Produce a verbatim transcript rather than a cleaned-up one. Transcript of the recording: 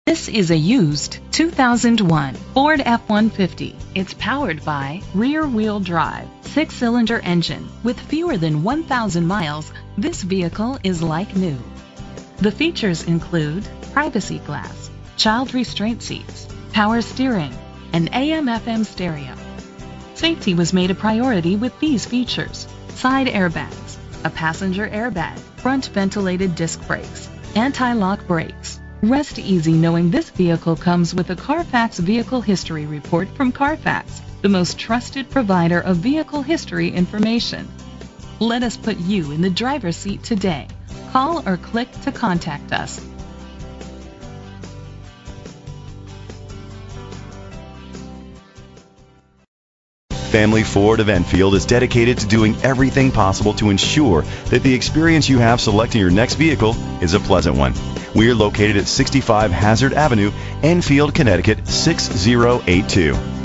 This is a used two thousand one Ford F one fifty. It's powered by rear-wheel drive, six-cylinder engine. With fewer than one thousand miles, this vehicle is like new. The features include privacy glass, child restraint seats, power steering, and A M F M stereo. Safety was made a priority with these features: side airbags, a passenger airbag, front ventilated disc brakes, anti-lock brakes. Rest easy knowing this vehicle comes with a Carfax Vehicle History Report from Carfax, the most trusted provider of vehicle history information. Let us put you in the driver's seat today. Call or click to contact us. Family Ford of Enfield is dedicated to doing everything possible to ensure that the experience you have selecting your next vehicle is a pleasant one. We are located at sixty-five Hazard Avenue, Enfield, Connecticut six zero eight two.